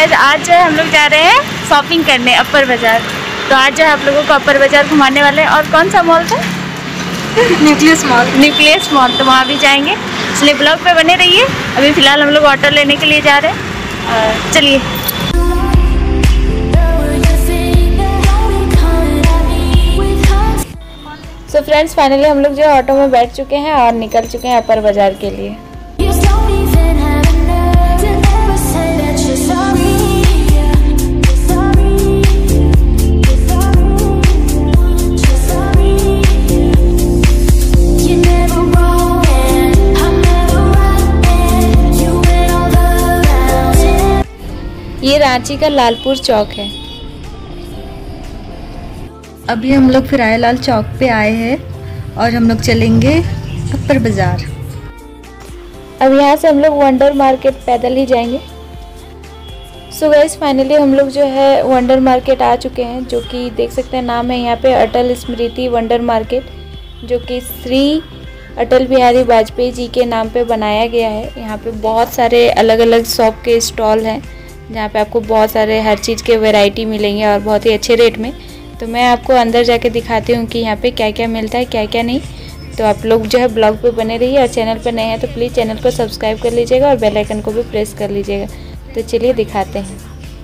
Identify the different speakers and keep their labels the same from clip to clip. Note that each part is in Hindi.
Speaker 1: गाइस आज जो है हम लोग जा रहे हैं शॉपिंग करने अपर बाज़ार। तो आज जो है आप लोगों को अपर बाज़ार घुमाने वाले हैं। और कौन सा मॉल था? Nucleus mall. तो वहाँ भी जाएंगे, इसलिए ब्लॉग पे बने रहिए। अभी फ़िलहाल हम लोग ऑटो लेने के लिए जा रहे हैं। चलिए। सो फ्रेंड्स, फाइनली हम लोग जो है ऑटो में बैठ चुके हैं और निकल चुके हैं अपर बाज़ार के लिए। ये रांची का लालपुर चौक है।
Speaker 2: अभी हम लोग फिरायलाल चौक पे आए हैं और हम लोग चलेंगे अपर बाज़ार।
Speaker 1: अब यहाँ से हम लोग वंडर मार्केट पैदल ही जाएंगे। सो गाइस, फाइनली हम लोग जो है वंडर मार्केट आ चुके हैं, जो कि देख सकते हैं नाम है यहाँ पे अटल स्मृति वंडर मार्केट, जो कि श्री अटल बिहारी वाजपेयी जी के नाम पे बनाया गया है। यहाँ पे बहुत सारे अलग अलग शॉप के स्टॉल हैं, जहाँ पे आपको बहुत सारे हर चीज़ के वैरायटी मिलेंगे और बहुत ही अच्छे रेट में। तो मैं आपको अंदर जाके दिखाती हूँ कि यहाँ पे क्या क्या मिलता है, क्या क्या नहीं। तो आप लोग जो है ब्लॉग पे बने रहिए, और चैनल पे नए हैं तो प्लीज़ चैनल को सब्सक्राइब कर लीजिएगा और बेल आइकन को भी प्रेस कर लीजिएगा। तो चलिए दिखाते हैं।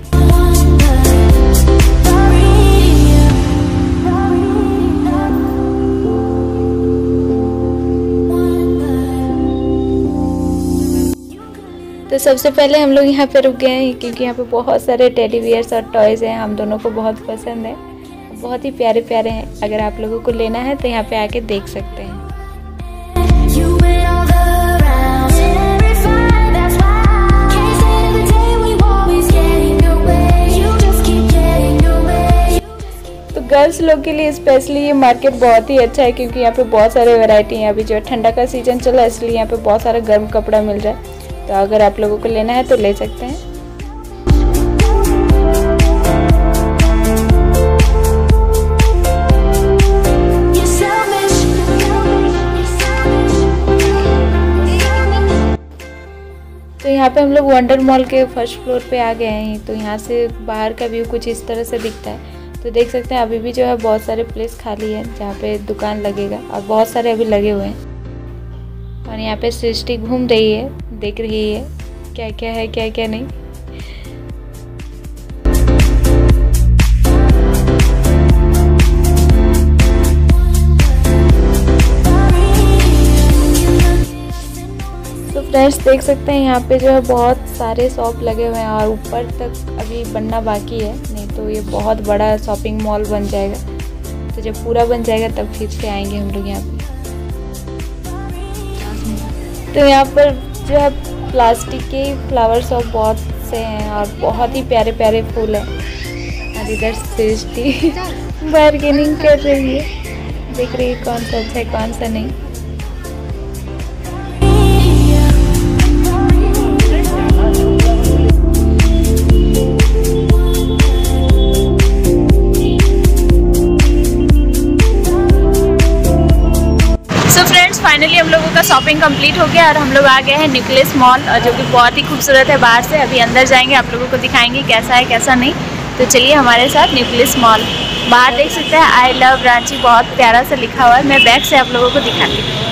Speaker 1: तो सबसे पहले हम लोग यहाँ पे रुक गए हैं, क्योंकि यहाँ पे बहुत सारे टेडी बियर्स और टॉयज़ हैं। हम दोनों को बहुत पसंद है, बहुत ही प्यारे प्यारे हैं। अगर आप लोगों को लेना है तो यहाँ पे आके देख सकते हैं। तो गर्ल्स लोग के लिए स्पेशली ये मार्केट बहुत ही अच्छा है, क्योंकि यहाँ पे बहुत सारे वैरायटी हैं। अभी जो ठंडा का सीजन चला है, इसलिए यहाँ पे बहुत सारा गर्म कपड़ा मिल रहा है। तो अगर आप लोगों को लेना है तो ले सकते हैं। तो यहाँ पे हम लोग वंडर मॉल के फर्स्ट फ्लोर पे आ गए हैं। तो यहाँ से बाहर का व्यू कुछ इस तरह से दिखता है। तो देख सकते हैं अभी भी जो है बहुत सारे प्लेस खाली है जहाँ पे दुकान लगेगा, और बहुत सारे अभी लगे हुए हैं। और यहाँ पे सृष्टि घूम रही है, देख रही है क्या क्या है क्या क्या नहीं। तो फ्रेंड्स देख सकते हैं यहाँ पे जो है बहुत सारे शॉप लगे हुए हैं, और ऊपर तक अभी बनना बाकी है। नहीं तो ये बहुत बड़ा शॉपिंग मॉल बन जाएगा। तो जब पूरा बन जाएगा तब फिर से आएंगे हम लोग यहाँ पे। तो यहाँ पर जो है प्लास्टिक के फ्लावर शॉप बहुत से हैं, और बहुत ही प्यारे प्यारे फूल हैं। और इधर सृष्टि बार्गेनिंग कर रही है, देख रही है कौन सा अच्छा है कौन सा नहीं। फाइनली हम लोगों का शॉपिंग कंप्लीट हो गया और हम लोग आ गए हैं न्यूक्लियस मॉल, जो कि बहुत ही खूबसूरत है बाहर से। अभी अंदर जाएंगे, आप लोगों को दिखाएंगे कैसा है कैसा नहीं। तो चलिए हमारे साथ न्यूक्लियस मॉल। बाहर देख सकते हैं आई लव रांची बहुत प्यारा सा लिखा हुआ है। मैं बैक से आप लोगों को दिखाती हूँ।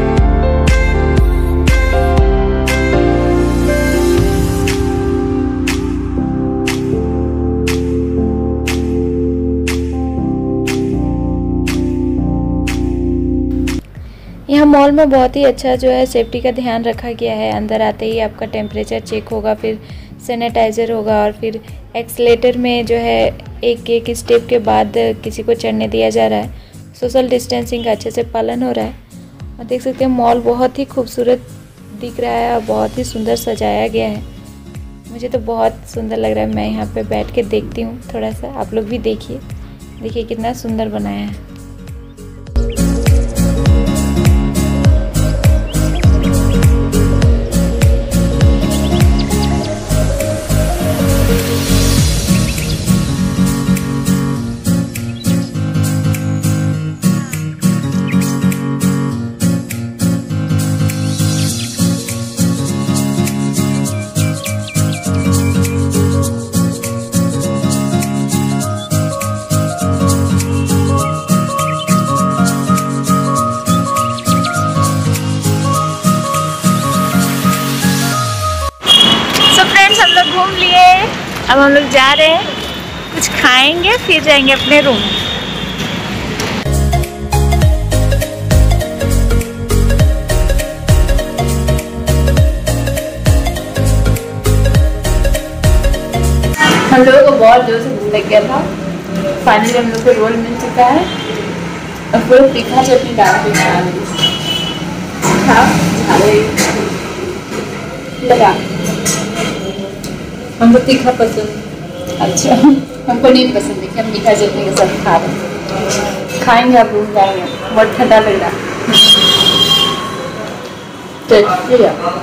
Speaker 1: यहाँ मॉल में बहुत ही अच्छा जो है सेफ्टी का ध्यान रखा गया है। अंदर आते ही आपका टेम्परेचर चेक होगा, फिर सैनिटाइज़र होगा, और फिर एक्सलेटर में जो है एक एक स्टेप के बाद किसी को चढ़ने दिया जा रहा है। सोशल डिस्टेंसिंग का अच्छे से पालन हो रहा है। और देख सकते हैं मॉल बहुत ही खूबसूरत दिख रहा है और बहुत ही सुंदर सजाया गया है। मुझे तो बहुत सुंदर लग रहा है। मैं यहाँ पे बैठ के देखती हूँ थोड़ा सा, आप लोग भी देखिए। देखिए कितना सुंदर बनाया है। अब हम लोग जा रहे हैं, कुछ खाएंगे फिर जाएंगे अपने रूम। हम लोगों को बहुत जोर से भूख लग गया था। फाइनली हम लोग को रोल मिल चुका है और पूरा तीखा चटनी डाल के लगा। हमको तीखा पसंद। अच्छा, हमको नहीं पसंद है कि हम मीठा चटनी के साथ खा रहे हैं। खाएंगे आप रूम जाएंगे, बहुत ठंडा लग रहा है।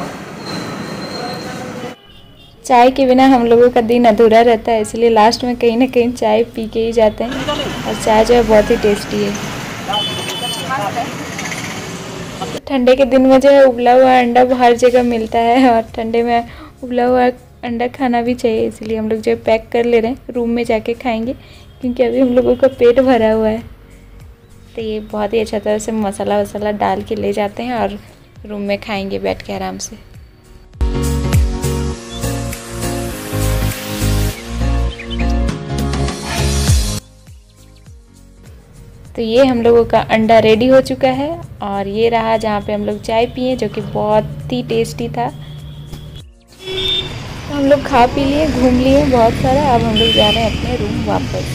Speaker 1: चाय के बिना हम लोगों का दिन अधूरा रहता है, इसलिए लास्ट में कहीं ना कहीं चाय पी के ही जाते हैं। और चाय जो है बहुत ही टेस्टी है। ठंडे के दिन में जो है उबला हुआ अंडा हर जगह मिलता है और ठंडे में उबला हुआ अंडा खाना भी चाहिए, इसलिए हम लोग जो है पैक कर ले रहे हैं, रूम में जाके खाएंगे क्योंकि अभी हम लोगों का पेट भरा हुआ है। तो ये बहुत ही अच्छा तरह से मसाला वसाला डाल के ले जाते हैं और रूम में खाएंगे बैठ के आराम से। तो ये हम लोगों का अंडा रेडी हो चुका है और ये रहा जहाँ पे हम लोग चाय पिए, जो कि बहुत ही टेस्टी था। तो हम लोग खा पी लिए, घूम लिए बहुत सारा। अब हम लोग जा रहे हैं अपने रूम वापस।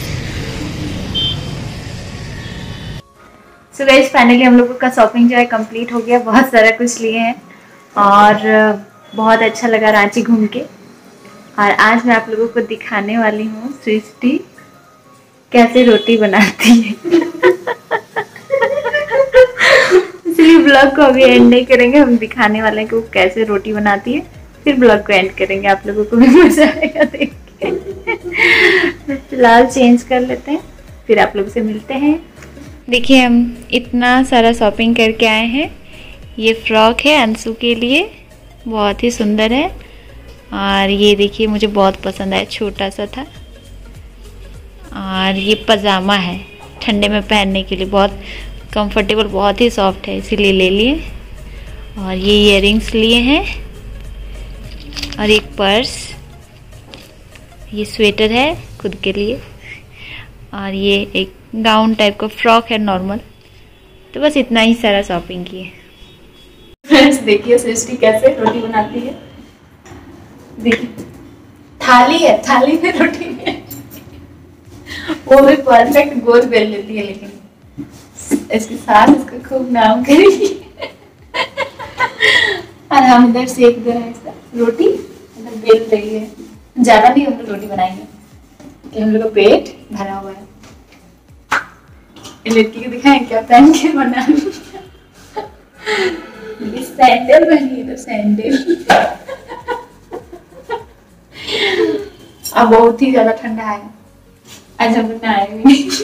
Speaker 1: सो गाइस फाइनली हम लोगों का शॉपिंग जो है कंप्लीट हो गया। बहुत सारा कुछ लिए हैं और बहुत अच्छा लगा रांची घूम के। और आज मैं आप लोगों को दिखाने वाली हूँ सृष्टि कैसे रोटी बनाती है। इसलिए ब्लॉग को अभी एंड नहीं करेंगे, हम दिखाने वाले हैं कि वो कैसे रोटी बनाती है, फिर ब्लॉग को एंड करेंगे। आप लोगों को भी मजा आएगा देख के। फिलहाल चेंज कर लेते हैं, फिर आप लोगों से मिलते हैं। देखिए हम इतना सारा शॉपिंग करके आए हैं। ये फ्रॉक है अंशु के लिए, बहुत ही सुंदर है। और ये देखिए मुझे बहुत पसंद आया, छोटा सा था। और ये पजामा है, ठंडे में पहनने के लिए बहुत कंफर्टेबल, बहुत ही सॉफ्ट है, इसीलिए ले लिए। और ये इयररिंग्स लिए हैं और एक पर्स। ये स्वेटर है खुद के लिए और ये एक गाउन टाइप का फ्रॉक है नॉर्मल। तो बस इतना ही सारा शॉपिंग की है। फ्रेंड्स देखिए सृष्टि कैसे रोटी बनाती है। देखिए थाली है, थाली में रोटी है। वो भी परफेक्ट गोल बेल लेती है, लेकिन इसके साथ इसका खूब नाम करेगी। और हम इधर सेक दे रहे हैं इसका रोटी, इधर बेल रही है। ज्यादा नहीं हम लोग रोटी बनाएंगे कि हम लोग का पेट भरा हुआ है। लड़की को दिखाएं क्या पहन के बना रही है। सैंडल बनी है, तो सैंडल। अब बहुत ही ज्यादा ठंडा है, आज हम लोग आए भी नहीं।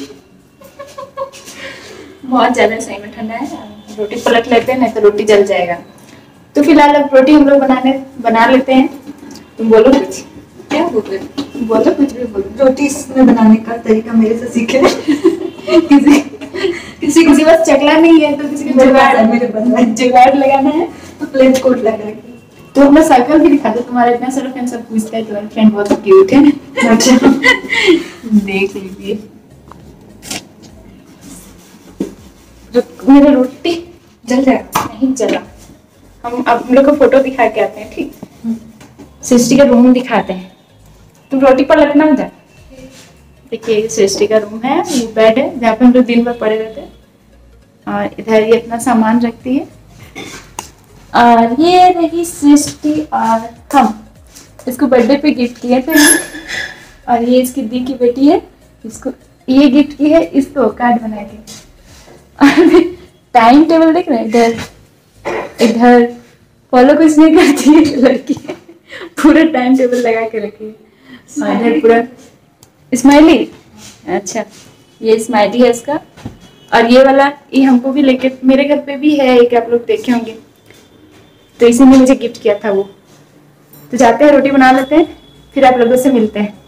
Speaker 1: बहुत ज्यादा सही में ठंडा है। रोटी पलट लेते हैं, नहीं तो रोटी जल जाएगा। तो फिलहाल अब रोटी हम लोग बना लेते हैं। तुम बोलो कुछ, क्या बोल रहे हो? बोलो कुछ भी बोलो।
Speaker 2: रोटी इसमें बनाने का तरीका मेरे से सीखे।
Speaker 1: किसी बस चकला नहीं है तो किसी को जुगाड़ लगाना है,
Speaker 2: तो प्लेन कोट लगा के।
Speaker 1: तो अपना सर्कल भी दिखा दो। तुम्हारा इतना सारा फ्रेंड सब पूछता है, तुम्हारी फ्रेंड बहुत क्यूट है। अच्छा देख लीजिए। मेरा रोटी जल जाएगा? नहीं जला। हम लोग को फोटो दिखा के आते हैं, ठीक? सृष्टि का रूम दिखाते हैं। तुम रोटी पर लगना उधर। देखिए सृष्टि का रूम है, ये बेड है जहाँ पे हम लोग दिन भर पड़े रहते हैं। और इधर ये अपना सामान रखती है। और ये रही सृष्टि और हम इसको बर्थडे पे गिफ्ट किए थे। और ये इसकी दी की बेटी है, इसको ये गिफ्ट की है इसको कार्ड बना के। टाइम टेबल देख रहे हैं, इधर फॉलो कुछ नहीं करती है लड़की, पूरा टाइम टेबल लगा के रखी है। और इधर पूरा स्माइली। अच्छा ये स्माइली है इसका। और ये वाला ये हमको भी लेके, मेरे घर पे भी है एक, आप लोग देखे होंगे, तो इसी ने मुझे गिफ्ट किया था वो। तो जाते हैं रोटी बना लेते हैं, फिर आप लोगों से मिलते हैं।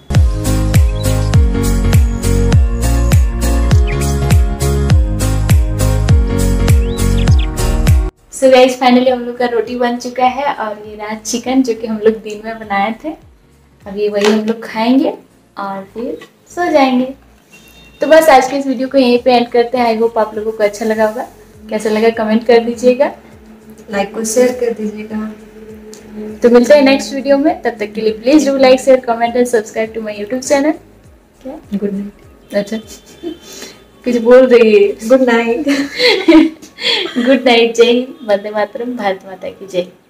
Speaker 1: सो गाइस फाइनली हम लोग का रोटी बन चुका है और ये रहा चिकन जो कि हम लोग दिन में बनाए थे। अभी वही हम लोग खाएंगे और फिर सो जाएंगे। तो बस आज के इस वीडियो को यहीं पे एंड करते हैं। आई होप आप लोगों को अच्छा लगा होगा। कैसा लगा कमेंट कर दीजिएगा,
Speaker 2: लाइक को शेयर कर दीजिएगा।
Speaker 1: तो मिलते हैं नेक्स्ट वीडियो में। तब तक के लिए please do like share comment and subscribe to my YouTube channel. क्या
Speaker 2: गुड नाइट।
Speaker 1: अच्छा कुछ बोल रही है।
Speaker 2: Good night.
Speaker 1: Good night. जय हिंद, वंदे मातरम, भारत माता की जय।